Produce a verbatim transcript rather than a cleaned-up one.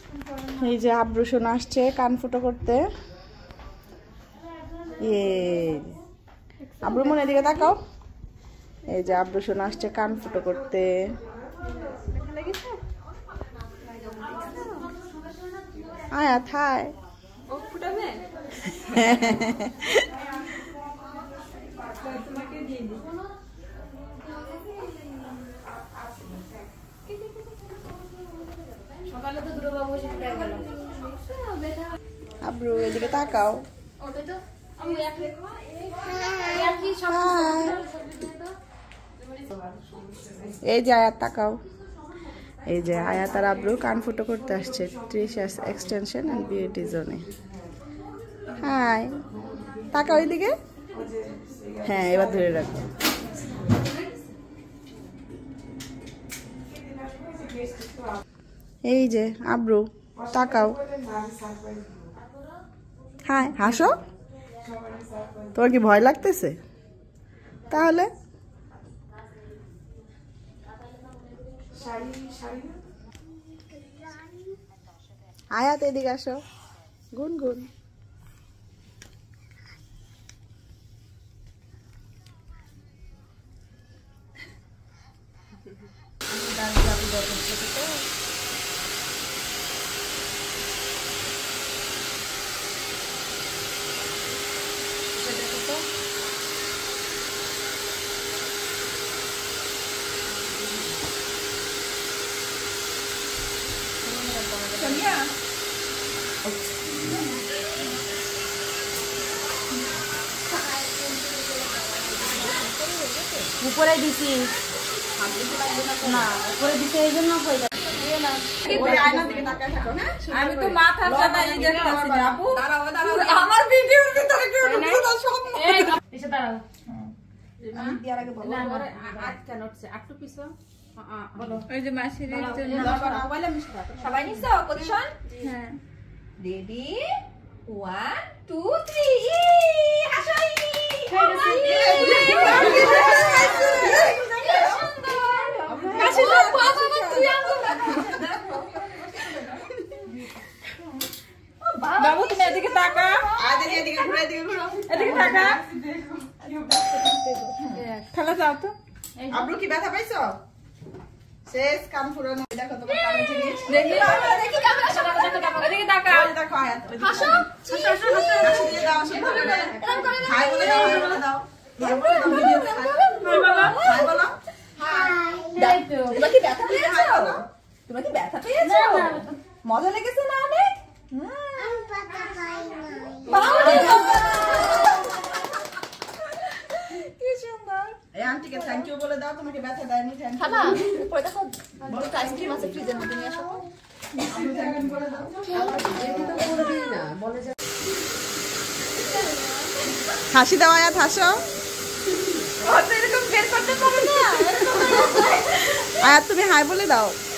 এই যে আব্রু সোনা আসছে কান ফুটো করতে। আব্রু মনে দিকে তাকাও। এই যে আব্রু সোনা আসছে কান ফুটো করতে। আয়া থায় আব্রু এদিকে তাকাও। এই যে আয়াত তাকাও। এই যে আয়াত আর আব্রু কান ফুটো করতে আসছে ত্রিশাস এক্সটেনশন এন্ড বিউটি জোনে। হাই তাকাও এদিকে। হ্যাঁ এবার ধরে রাখো। এই যে আব্রু তাকাও। হাই হাসো। তোর কি ভয় লাগতেছে? তাহলে আয়াত এদিকে আসো। গুনগুন উপরে দিছি না, উপরে দিছি এই জন্য আমি তো মাথার কাটাই দেখতাছি না আপু। আমার ভিডিওর ভিতরে কেউ ঢুকতো সব এসে দাঁড়াও। আমি দিয়ার আগে বলো আমার আট কেন হচ্ছে আটটু পিছু বলো। ওই যে মাসির জন্য মোবাইলে মিশতা সবাই নিছো পজিশন। হ্যাঁ রেডি ওয়ান টু থ্রি হাসাই বাবু তুমি এদিকে তাকা। এদিকে ঘুরে এদিকে ঘুরো এদিকে তাকা। খেলা যাও তো। আব্রু কি ব্যথা পাইছো? শেষ কান ফুরানো। দেখো তোমার কানে জিনিস দেখি দেখি ক্যামেরা সামনে দেখো এদিকে তাকা। দেখো আয়াত হাসো হাসো হাসো হাসো দিয়ে দাও শুরু করে এরকম করে হাই বলে দাও হাই বলে দাও হাই বলে দাও ভিডিও হাই বলো হাই বলো হাই। তোমার কি ব্যথা পেয়েছো? তোমার কি ব্যথা পেয়েছো? মজা লেগেছে না অনেক? হুম ব্যথা পাই না। কি সুন্দর। এই আন্টিকে থ্যাংক ইউ বলে দাও। তোমাকে ব্যথা দেয়নি। Thank you. খালা পরে দেখো বড় আইসক্রিম আছে ফ্রিজের মধ্যে নিয়ে আসো। আমি থ্যাংক ইউ বলে দাও। এটা তো বলবি না বলে যা। হাসি দাও আয়াত হাসো। ও তো এরকম বের করতে পারো না। আয়াত তুমি হাই বলে দাও।